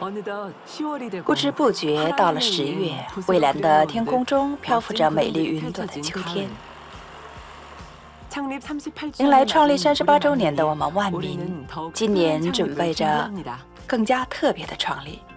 不知不觉到了10月，蔚蓝的天空中漂浮着美丽云朵的秋天。迎来创立38周年的我们万民，今年准备着更加特别的创立。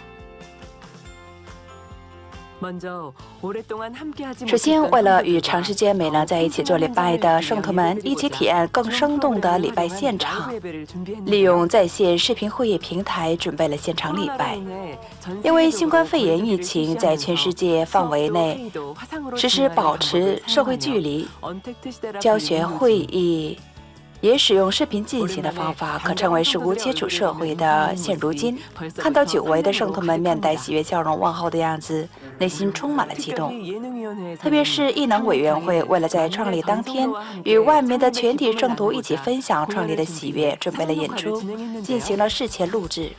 首先，为了与长时间没能在一起做礼拜的圣徒们一起体验更生动的礼拜现场，利用在线视频会议平台准备了现场礼拜。因为新冠肺炎疫情在全世界范围内实施保持社会距离，教学会议也使用视频进行的方法，可称为是无接触社会的现如今，看到久违的圣徒们面带喜悦笑容问候的样子， 内心充满了激动，特别是艺能委员会为了在创立当天与万民的全体圣徒一起分享创立的喜悦，准备了演出，进行了事前录制。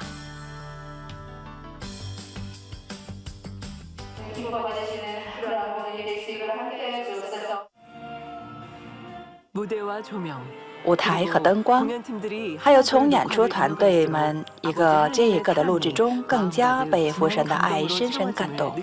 舞台和灯光，还有从演出团队们一个接一个的录制中，更加被父神的爱深深感动。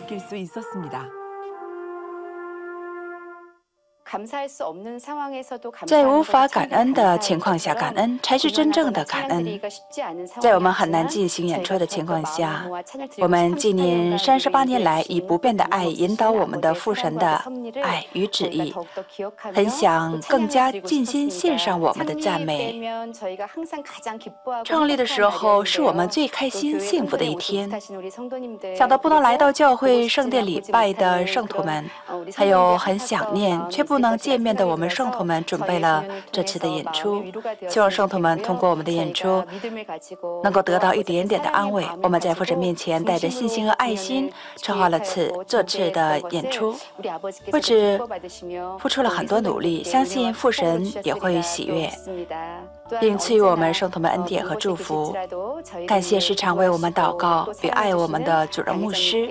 在无法感恩的情况下感恩，才是真正的感恩。在我们很难进行演出的情况下，我们纪念38年来以不变的爱引导我们的父神的爱与旨意，很想更加尽心献上我们的赞美。创立的时候是我们最开心幸福的一天，想到不能来到教会圣殿礼拜的圣徒们，还有很想念却不能见面的我们圣徒们，准备了这次的演出。希望圣徒们通过我们的演出，能够得到一点点的安慰。我们在父神面前带着信心和爱心，策划了这次的演出，为此付出了很多努力，相信父神也会喜悦，并赐予我们圣徒们恩典和祝福。感谢时常为我们祷告与爱我们的主任牧师，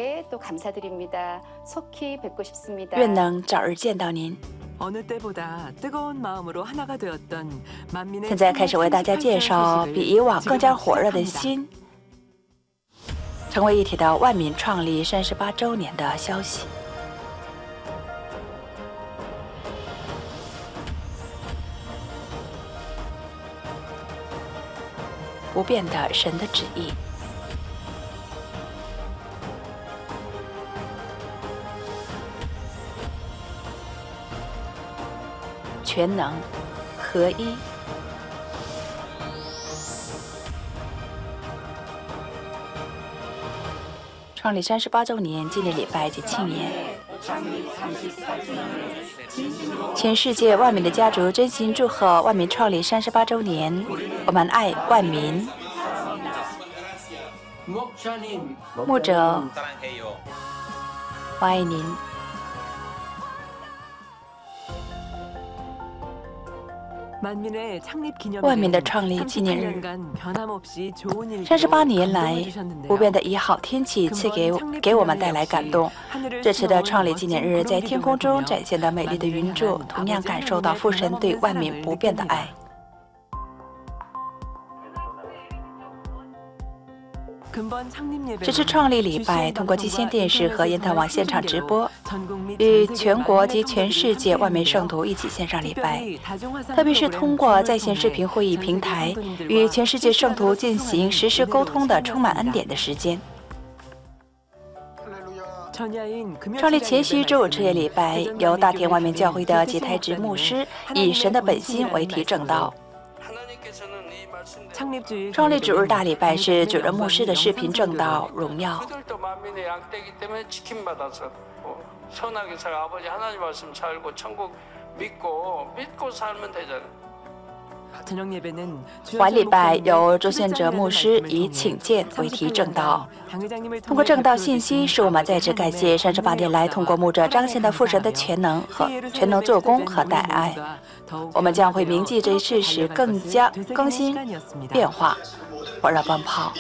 愿能早日见到您。 现在开始为大家介绍比以往更加火热的心，成为一体的万民创立38周年的消息。不变的神的旨意。 全能合一，创立38周年纪念礼拜及庆宴。全世界万民的家族真心祝贺万民创立38周年，我们爱万民。牧者，欢迎您。 万民的创立纪念日，38年来不变的以好天气赐给我们带来感动。这次的创立纪念日，在天空中展现的美丽的云柱，同样感受到父神对万民不变的爱。 这次创立礼拜通过基线电视和研讨网现场直播，与全国及全世界万民圣徒一起线上礼拜，特别是通过在线视频会议平台，与全世界圣徒进行实时沟通的充满恩典的时间。创立前夕周五彻夜礼拜，由大田万民教会的吉台直牧师以神的本心为题正道。 创立主日大礼拜是主任牧师的视频正道荣耀。晚礼拜由周宪哲牧师以请见为题正道。通过正道信息，使我们再次感谢38年来通过牧者彰显的父神的全能做工和带爱。 我们将会铭记这一事实，更加更新变化，火热奔跑。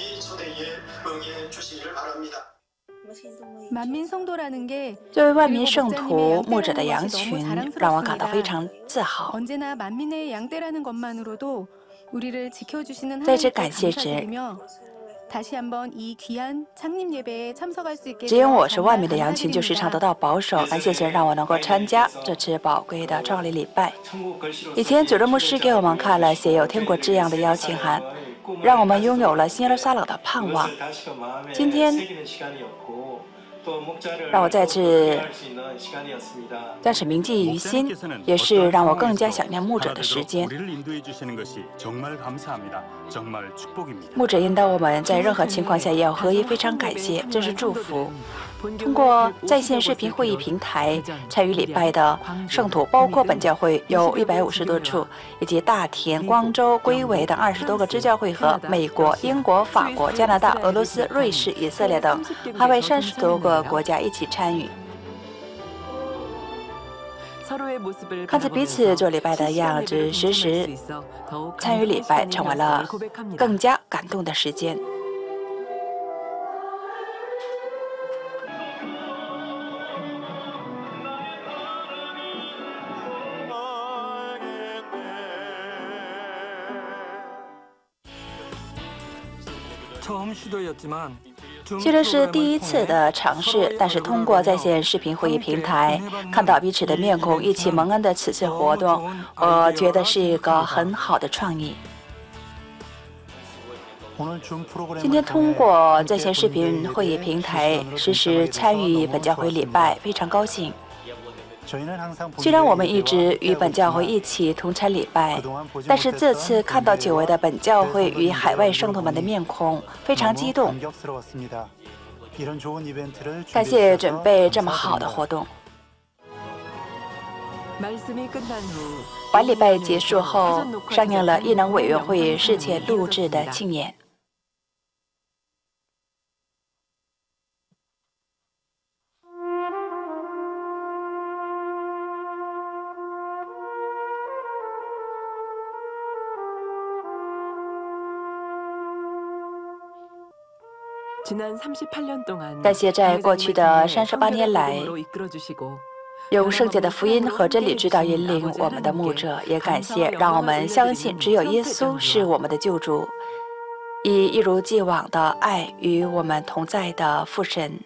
作为万民圣徒牧者的羊群，让我感到非常自豪。在此感谢时， 只因我是外面的羊群，就时常得到保守。感谢神让我能够参加这次宝贵的创立礼拜。以前主任牧师给我们看了写有天国这样的邀请函，让我们拥有了新耶路撒冷的盼望。今天，让我再次将使铭记于心，也是让我更加想念牧者的时间。牧者引导我们在任何情况下也要合一，非常感谢，这是祝福。通过在线视频会议平台参与礼拜的圣徒，包括本教会有150多处，以及大田、光州、龟尾等20多个支教会和美国、英国、法国、加拿大、俄罗斯、瑞士、以色列等海外30多个国家一起参与。看着彼此做礼拜的样子，时时参与礼拜，成为了更加感动的时间。虽然是第一次的尝试，但是通过在线视频会议平台看到彼此的面孔，一起蒙恩的此次活动，我觉得是一个很好的创意。今天通过在线视频会议平台实时参与本教会礼拜，非常高兴。虽然我们一直与本教会一起同参礼拜，但是这次看到久违的本教会与海外圣徒们的面孔，非常激动。感谢准备这么好的活动。晚礼拜结束后，上映了艺能委员会事前录制的庆演。感谢在过去的38年来，用圣洁的福音和真理指导引领我们的牧者，也感谢让我们相信只有耶稣是我们的救主，以一如既往的爱与我们同在的父神。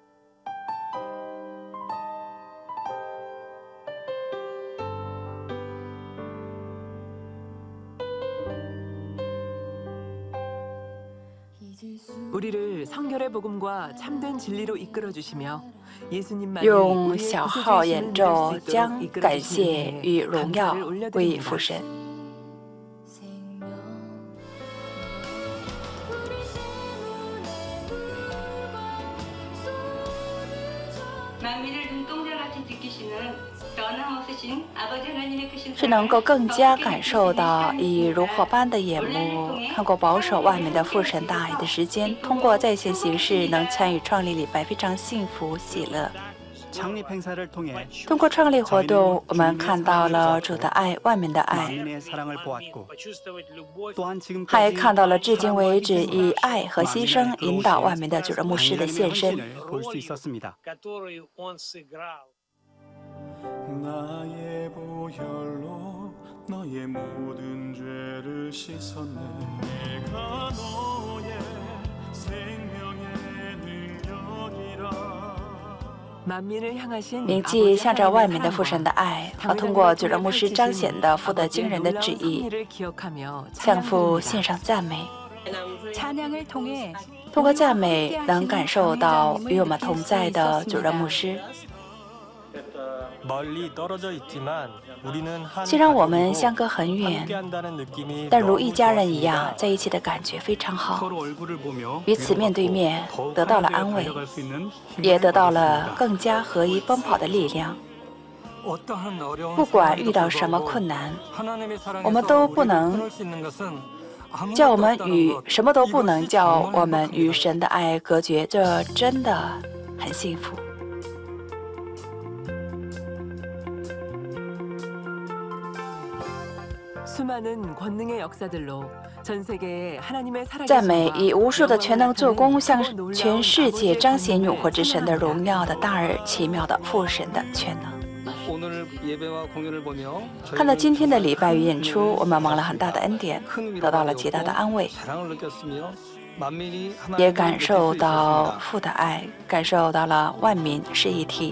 用小号演奏，将感谢与荣耀归父神。是能够更加感受到以如火般的眼目看过保守万民的父神大爱的时间，通过在线形式能参与创立礼拜，非常幸福喜乐。通过创立活动，我们看到了主的爱，万民的爱，还看到了至今为止以爱和牺牲引导万民的主任牧师的献身。铭记向着万民的父神的爱，和通过主任牧师彰显的父的惊人的旨意，向父献上赞美。通过赞美，能感受到与我们同在的主任牧师。虽然我们相隔很远，但如一家人一样在一起的感觉非常好。彼此面对面，得到了安慰，也得到了更加合一奔跑的力量。不管遇到什么困难，我们都不能叫我们与什么都不能叫我们与神的爱隔绝，这真的很幸福。赞美以无数的全能做工，向全世界彰显永活之神的荣耀的大而奇妙的父神的全能。看到今天的礼拜与演出，我们蒙了很大的恩典，得到了极大的安慰。 也感受到父的爱，感受到了万民是一体。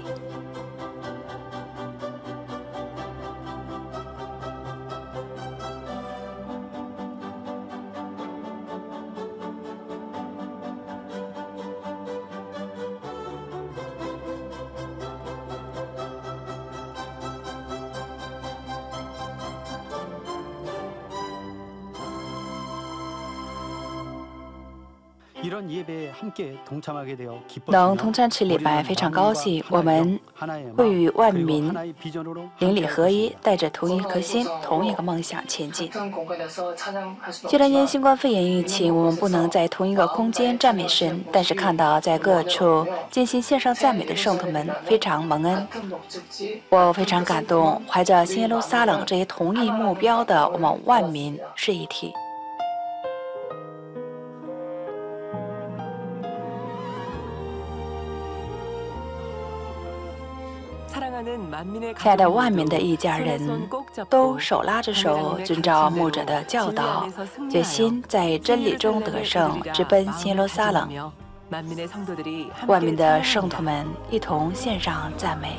能同参此礼拜，非常高兴。我们会与万民邻里合一，带着同一颗心、同一个梦想前进。虽然因新冠肺炎疫情，我们不能在同一个空间赞美神，但是看到在各处进行线上赞美的圣徒们，非常蒙恩。我非常感动，怀着新耶路撒冷这一同一目标的我们万民是一体。 亲爱的万民的一家人，都手拉着手，遵照牧者的教导，决心在真理中得胜，直奔新耶路撒冷。万民的圣徒们一同献上赞美。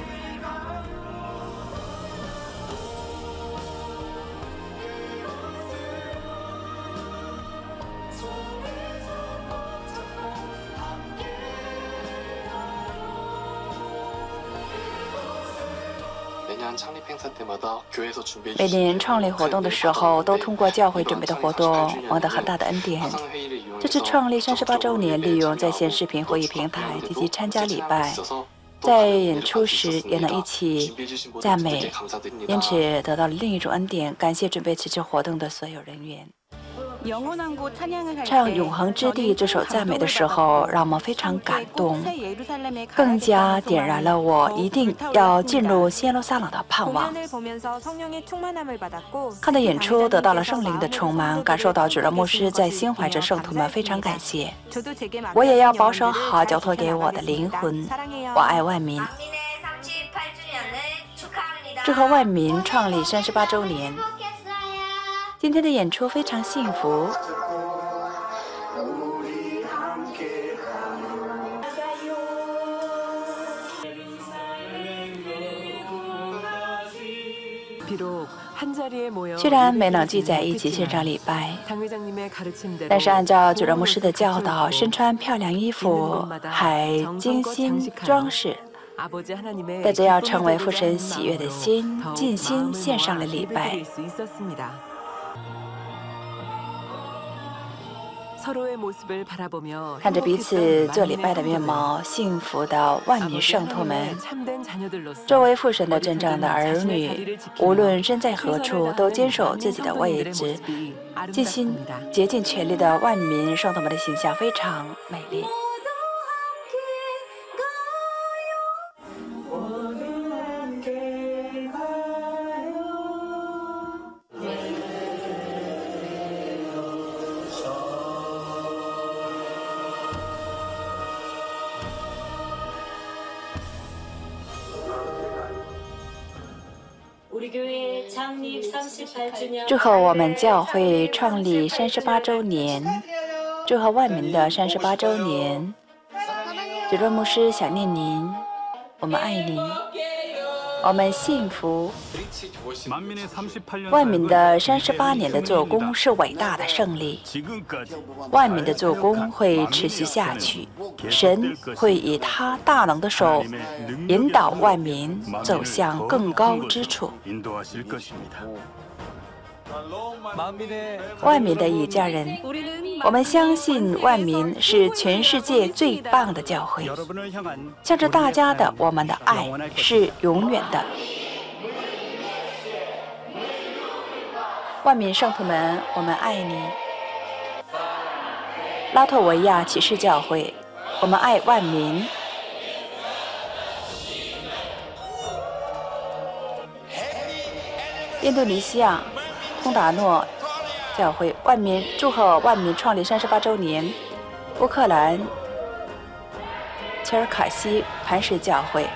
每年创立活动的时候，都通过教会准备的活动获得很大的恩典。这次创立38周年，利用在线视频会议平台积极参加礼拜，在演出时也能一起赞美，因此得到了另一种恩典。感谢准备此次活动的所有人员。 唱《永恒之地》这首赞美的时候，让我们非常感动，更加点燃了我一定要进入新耶路撒冷的盼望。看到演出，得到了圣灵的充满，感受到主任牧师在心怀着圣徒们，非常感谢。我也要保守好交托给我的灵魂，我爱万民。祝贺万民创立38周年。 今天的演出非常幸福。虽然没能聚在一起献上礼拜，但是按照主任牧师的教导，身穿漂亮衣服，还精心装饰，带着要成为父神喜悦的心，尽心献上了礼拜。 看着彼此做礼拜的面貌，幸福的万民圣徒们，作为父神的真正的儿女，无论身在何处，都坚守自己的位置，尽心竭尽全力的万民圣徒们的形象非常美丽。 祝贺我们教会创立38周年，祝贺万民的38周年。主任牧师想念您，我们爱您，我们幸福。万民的38年的做工是伟大的胜利，万民的做工会持续下去，神会以他大能的手引导万民走向更高之处。 万民的一家人，我们相信万民是全世界最棒的教会，向着大家的我们的爱是永远的。万民圣徒们，我们爱你。拉脱维亚启示教会，我们爱万民。 印度尼西亚通达诺教会万民祝贺万民创立38周年。乌克兰切尔卡西磐石教会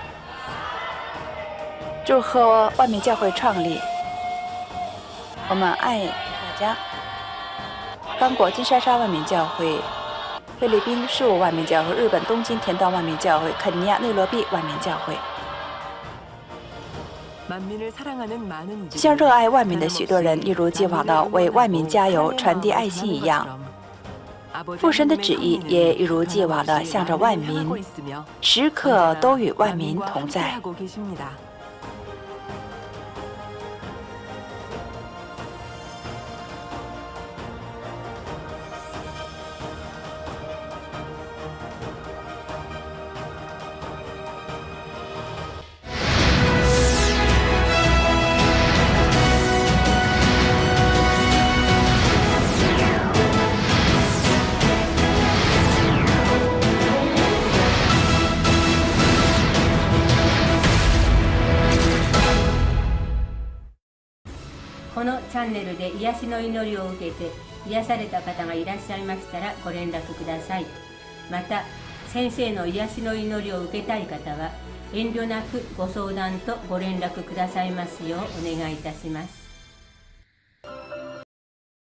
祝贺万民教会创立。我们爱大家。刚果金沙沙万民教会菲律宾事务万民教会、日本东京田道万民教会、肯尼亚内罗毕万民教会。像热爱万民的许多人一如既往地为万民加油、传递爱心一样，父神的旨意也一如既往地向着万民，时刻都与万民同在。 このチャンネルで癒しの祈りを受けて癒された方がいらっしゃいましたらご連絡ください。また先生の癒しの祈りを受けたい方は遠慮なくご相談とご連絡くださいますようお願いいたします。